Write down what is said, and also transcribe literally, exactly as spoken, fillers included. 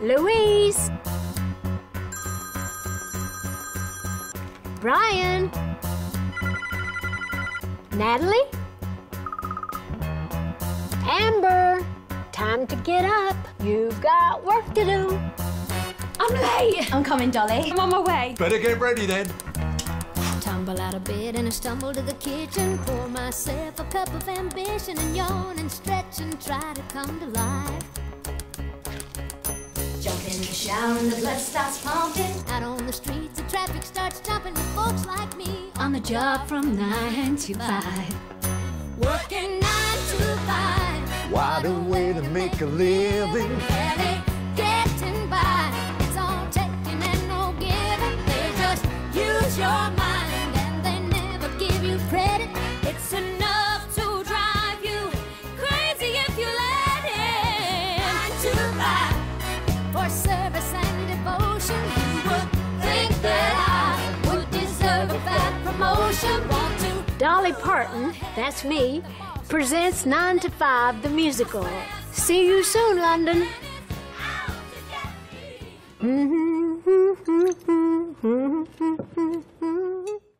Louise. Brian. Natalie. Amber. Time to get up. You've got work to do. I'm late. I'm coming, Dolly. I'm on my way. Better get ready then. Tumble out of bed and I stumble to the kitchen. Pour myself a cup of ambition and yawn and stretch and try to come to life. Jump in the shower and the blood starts pumping. Out on the streets the traffic starts jumping with folks like me on the job from nine to five. Working nine to five. What a way to make a living. Barely getting by. It's all taking and no giving. They just use your mind and they never give you credit. It's enough to drive you crazy if you let it. Nine to five for service and devotion. You would think that I would deserve a fat promotion. Want to Dolly Parton, that's me, presents nine to five, the musical. See you soon, London. Mm-hmm.